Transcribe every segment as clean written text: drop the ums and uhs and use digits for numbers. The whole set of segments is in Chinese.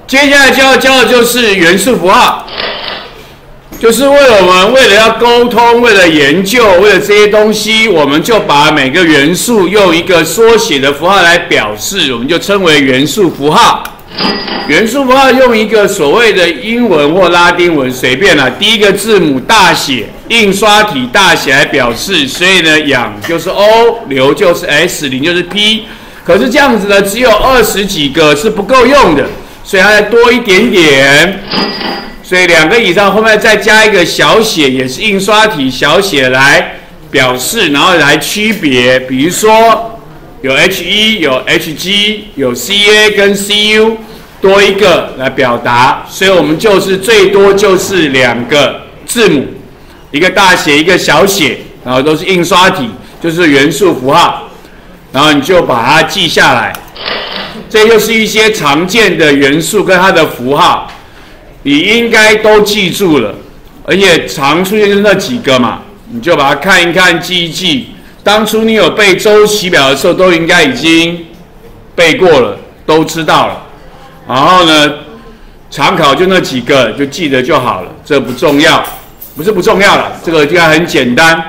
接下来教的就是元素符号，就是为了要沟通，为了研究，为了这些东西，我们就把每个元素用一个缩写的符号来表示，我们就称为元素符号。元素符号用一个所谓的英文或拉丁文随便啦，第一个字母大写，印刷体大写来表示，所以呢，氧就是 O， 硫就是 S， 磷就是 P。可是这样子呢，只有20几个是不够用的。所以它再多一点点，所以2个以上后面再加一个小写，也是印刷体小写来表示，然后来区别。比如说有 He、有 Hg、有 Ca 跟 Cu， 多一个来表达。所以我们就是最多就是2个字母，一个大写，一个小写，然后都是印刷体，就是元素符号，然后你就把它记下来。这就是一些常见的元素跟它的符号，你应该都记住了，而且常出现就是那几个嘛，你就把它看一看，记一记。当初你有背周期表的时候，都应该已经背过了，都知道了。然后呢，常考就那几个，就记得就好了，这不重要，不是不重要了，这个应该很简单。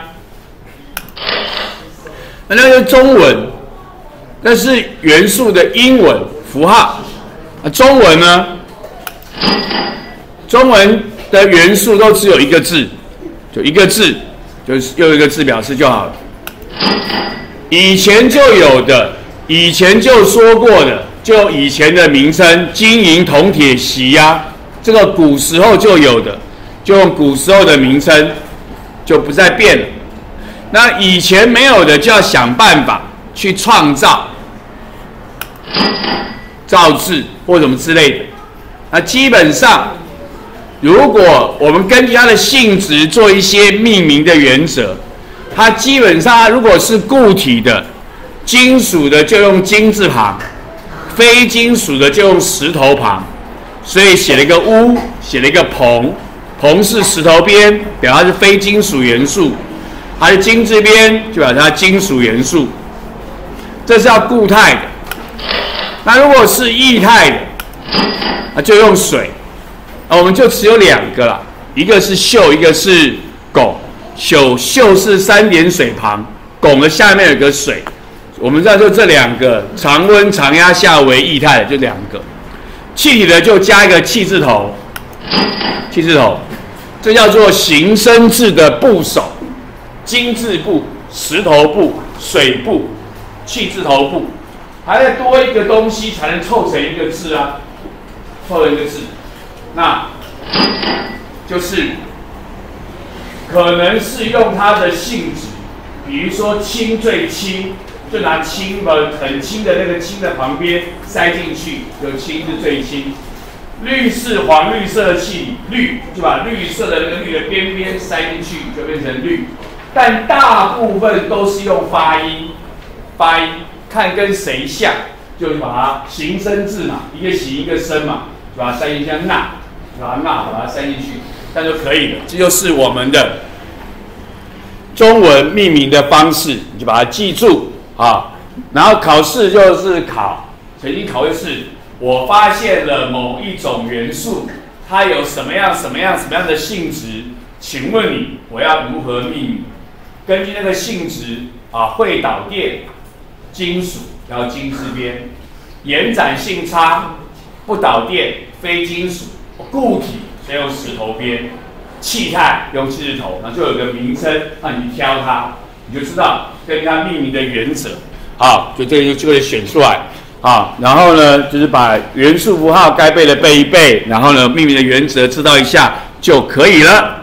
那就是中文。那是元素的英文符号，中文呢？中文的元素都只有一个字，就一个字，就是用一个字表示就好了。以前就有的，以前就说过的，就以前的名称，金银铜铁锡呀，这个古时候就有的，就用古时候的名称，就不再变了。那以前没有的，就要想办法去创造。造字或什么之类的，那基本上，如果我们根据它的性质做一些命名的原则，它基本上如果是固体的、金属的就用金字旁，非金属的就用石头旁，所以写了一个钨，写了一个硼，硼是石头边，表它是非金属元素，它是金字边就表它金属元素，这是要固态的。那如果是液态的，就用水。我们就只有2个啦，一个是溴，一个是汞。溴是3点水旁，汞的下面有个水。我们知道就这2个，常温常压下为液态的就2个。气体的就加一个气字头，气字头，这叫做形声字的部首，金字部、石头部、水部、气字头部。还要多一个东西才能凑成一个字啊，凑成一个字，那就是可能是用它的性质，比如说氢最轻，就拿氢很轻的那个氢的旁边塞进去，就氢是最轻。绿是黄绿色的气体，氯就把绿色的那个绿的边边塞进去，就变成氯。但大部分都是用发音。看跟谁像，就把它形声字嘛，一个形一个声嘛，就把它塞进去，像钠，把它塞进去，这样就可以了。这就是我们的中文命名的方式，你就把它记住啊。然后考试就是曾经考的是，我发现了某一种元素，它有什么样的性质，请问你我要如何命名？根据那个性质会导电。金属要金字边，延展性差，不导电，非金属，固体所以用石头边，气态用气字头，那就有个名称让你去挑它，你就知道根据它命名的原则，就这个就会选出来然后呢，就是把元素符号该背的背一背，然后呢命名的原则知道一下就可以了。